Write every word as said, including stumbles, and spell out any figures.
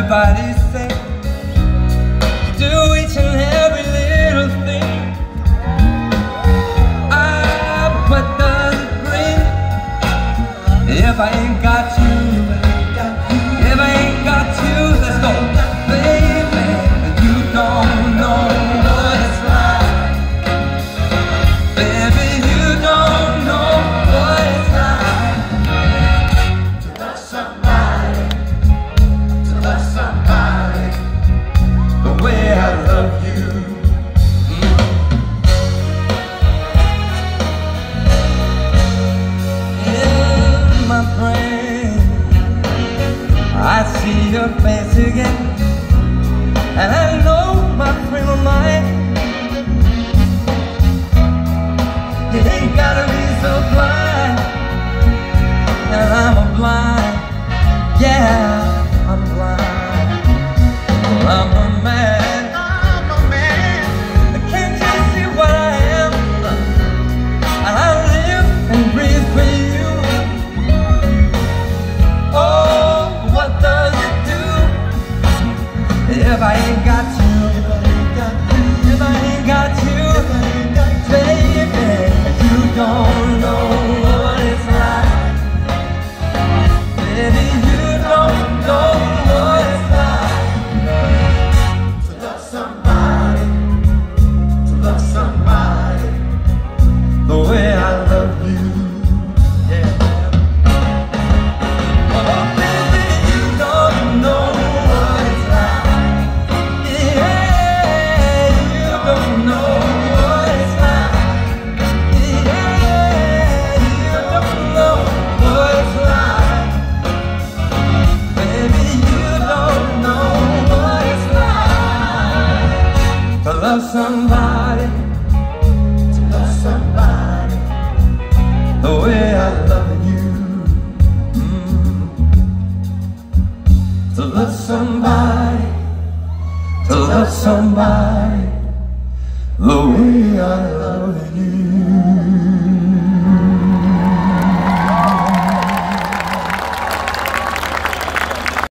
Everybody say, do each and every little thing. Ah, what does it bring if I ain't got you? If I ain't got you, let's go, baby. You don't know what it's like, baby. You don't know what it's like to love somebody, to love somebody the way I love you. Mm. Yeah, my friend, I see your face again, and I know my frame of mind. You ain't gotta be so blind, and I'm a blind, yeah, I'm blind. Well, I'm a man, I'm a man. Can't you see what I am? And I live and breathe for you. Oh, what does it do if I ain't got you? If I ain't got you, baby, you don't know what it's like. Baby, you don't know what it's like to love somebody, to love somebody the way I love you. Yeah. Oh, baby, you don't know what it's like. Yeah, you don't know what it's like. Yeah, you don't know what it's like. Baby, you don't know what it's like to love somebody, to love somebody the way I love you. Mm. To love somebody, to love somebody the way I love you.